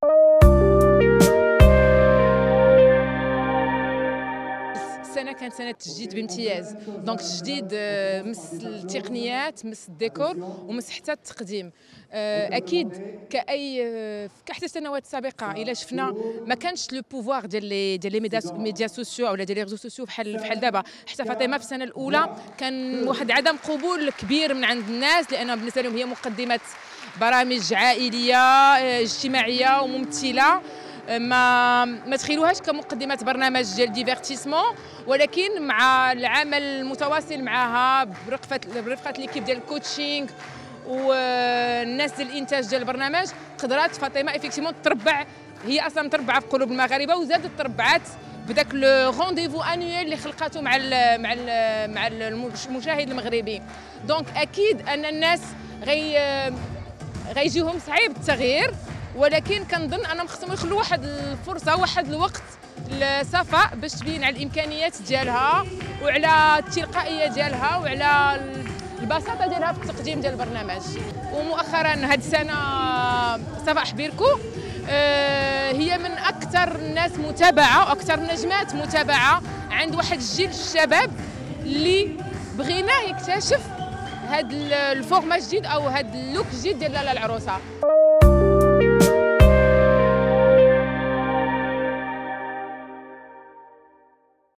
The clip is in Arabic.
السنة كانت سنة تجديد بامتياز، دونك تجديد مس التقنيات، مس الديكور، ومس حتى التقديم. اكيد كحتى السنوات السابقه الا شفنا ما كانش لو بوفوار ديال لي ميديا سوسيو ولا ديال لي ريزو سوسيو بحال دابا. حتى فاطمه في السنه الاولى كان واحد عدم قبول كبير من عند الناس، لان بالنسبه لهم هي مقدمه برامج عائليه اجتماعيه وممثله، ما تخيلوهاش كمقدمه برنامج ديال ديفيرتيسمون، ولكن مع العمل المتواصل معها برفقه ليكيب ديال الكوتشينغ والناس ديال الانتاج ديال البرنامج، قدرات فاطمه افيكتيمون تربع. هي اصلا متربعه في قلوب المغاربه، وزادت تربعات بداك لو رونديفو انويل اللي خلقاته مع المشاهد المغربي. دونك اكيد ان الناس غيجيهم صعيب التغيير، ولكن كنظن انهم خصهم يخلوا واحد الفرصه، واحد الوقت لصفاء باش تبين على الامكانيات ديالها وعلى التلقائيه ديالها وعلى البساطه ديالها في التقديم ديال البرنامج. ومؤخرا هاد السنه صفاء حبيركو هي من اكثر الناس متابعه واكثر نجمات متابعه عند واحد الجيل الشباب اللي بغيناه يكتشف هاد الفورما الجديد او هاد اللوك الجديد ديال لالا العروسه.